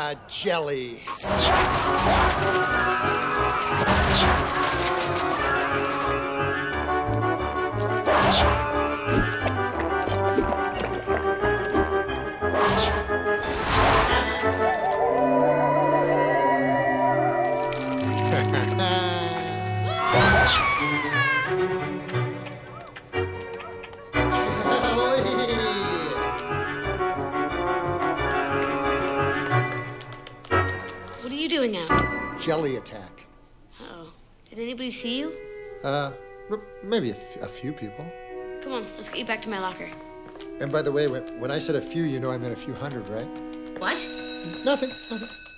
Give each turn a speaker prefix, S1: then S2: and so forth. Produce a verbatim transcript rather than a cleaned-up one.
S1: Ah, jelly.
S2: What are you doing out?
S1: Jelly attack.
S2: Uh-oh. Did anybody see you?
S1: Uh, maybe a, f a few people.
S2: Come on, let's get you back to my locker.
S1: And by the way, when, when I said a few, you know I meant a few hundred, right?
S2: What?
S1: Nothing, nothing.